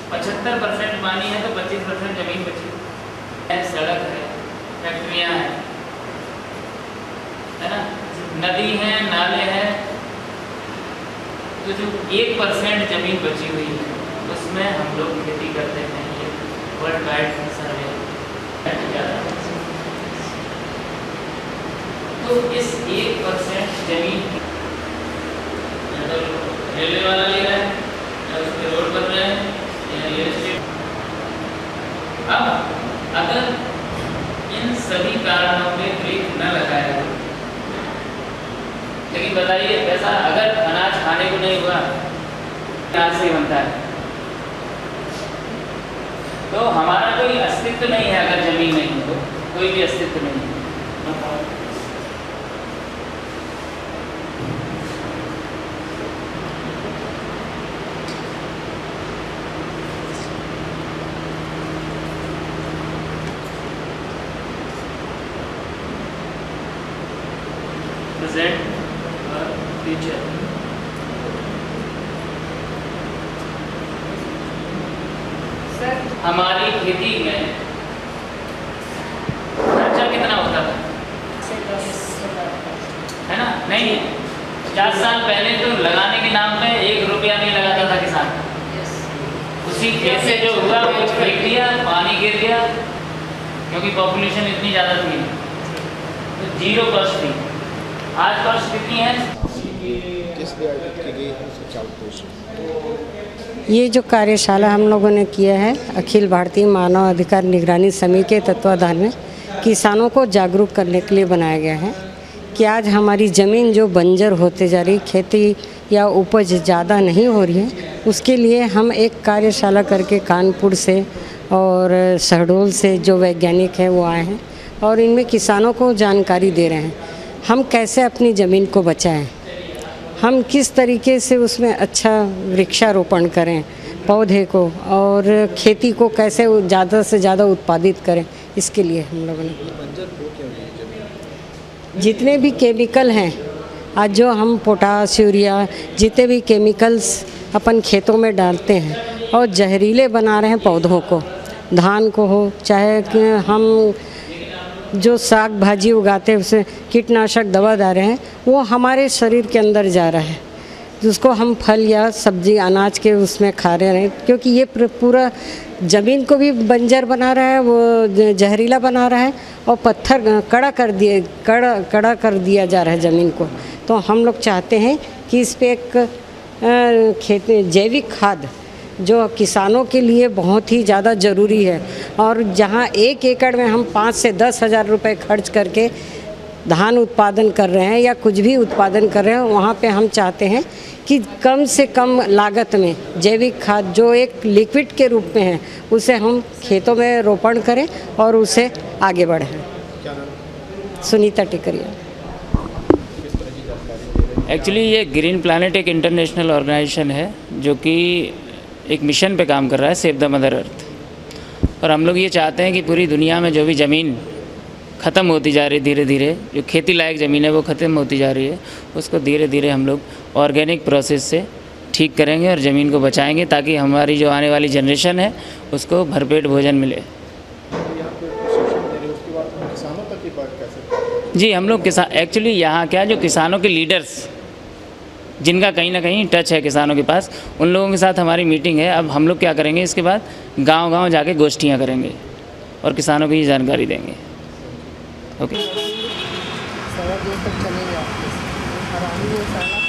75% पानी है तो 25% ज़मीन बची है। सड़क है, फैक्ट्रियाँ हैं, है ना, नदी है, नाले हैं, तो जो 1% ज़मीन बची हुई है उसमें हम लोग खेती करते हैं। ये वर्ल्ड वाइड सर्वे तो इस 1% ज़मीन तो रेलवे वाला ले रहा है या उस पर रोड बन रहे हैं या रियल एस्टेट। अब अगर इन सभी कारणों पे ब्रेक न लगाया जाए, लेकिन बताइए पैसा अगर अनाज खाने को नहीं हुआ अनाज से बनता है तो हमारा कोई अस्तित्व नहीं है। अगर जमीन नहीं हो कोई भी अस्तित्व नहीं है। प्रेजेंट और फ्यूचर। सर हमारी खेती में खर्चा कितना होता था? है ना? नहीं, 50 साल पहले तो लगाने के नाम पे 1 रुपया नहीं लगाता था किसान। उसी खेत से जो हुआ वो फेंक दिया, पानी गिर गया, क्योंकि पॉपुलेशन इतनी ज़्यादा थी तो 0 कॉस्ट थी। आज कॉस्ट कितनी है? ये जो कार्यशाला हम लोगों ने किया है अखिल भारतीय मानव अधिकार निगरानी समिति के तत्वाधान में किसानों को जागरूक करने के लिए बनाया गया है कि आज हमारी ज़मीन जो बंजर होते जा रही, खेती या उपज ज़्यादा नहीं हो रही है, उसके लिए हम एक कार्यशाला करके कानपुर से और शहडोल से जो वैज्ञानिक हैं वो आए हैं और इनमें किसानों को जानकारी दे रहे हैं हम कैसे अपनी ज़मीन को बचाएं, हम किस तरीके से उसमें अच्छा वृक्षारोपण करें पौधे को और खेती को कैसे ज़्यादा से ज़्यादा उत्पादित करें। इसके लिए हम लोगों ने जितने भी केमिकल हैं आज जो हम पोटाश यूरिया जितने भी केमिकल्स अपन खेतों में डालते हैं और जहरीले बना रहे हैं पौधों को, धान को हो चाहे हम जो साग भाजी उगाते हैं उसे कीटनाशक दवा डाल रहे हैं, वो हमारे शरीर के अंदर जा रहा है, जिसको हम फल या सब्जी अनाज के उसमें खा रहे हैं, क्योंकि ये पूरा ज़मीन को भी बंजर बना रहा है, वो जहरीला बना रहा है और पत्थर कड़ा कर दिया जा रहा है ज़मीन को। तो हम लोग चाहते हैं कि इस पर एक खेती जैविक खाद जो किसानों के लिए बहुत ही ज़्यादा ज़रूरी है और जहाँ 1 एकड़ में हम 5 से 10 हज़ार रुपये खर्च करके धान उत्पादन कर रहे हैं या कुछ भी उत्पादन कर रहे हैं, वहाँ पे हम चाहते हैं कि कम से कम लागत में जैविक खाद जो एक लिक्विड के रूप में है उसे हम खेतों में रोपण करें और उसे आगे बढ़ाएं। सुनीता टिकरिया। एक्चुअली ये ग्रीन प्लानेट एक इंटरनेशनल ऑर्गेनाइजेशन है जो कि एक मिशन पे काम कर रहा है, सेव द मदर अर्थ। और हम लोग ये चाहते हैं कि पूरी दुनिया में जो भी ज़मीन ख़त्म होती जा रही धीरे धीरे, जो खेती लायक ज़मीन है वो ख़त्म होती जा रही है, उसको धीरे धीरे हम लोग ऑर्गेनिक प्रोसेस से ठीक करेंगे और ज़मीन को बचाएंगे ताकि हमारी जो आने वाली जनरेशन है उसको भरपेट भोजन मिले। जी हम लोग एक्चुअली यहाँ क्या जो किसानों के लीडर्स जिनका कहीं ना कहीं टच है किसानों के पास, उन लोगों के साथ हमारी मीटिंग है। अब हम लोग क्या करेंगे, इसके बाद गांव-गांव जाके गोष्ठियाँ करेंगे और किसानों को ये जानकारी देंगे। ओके।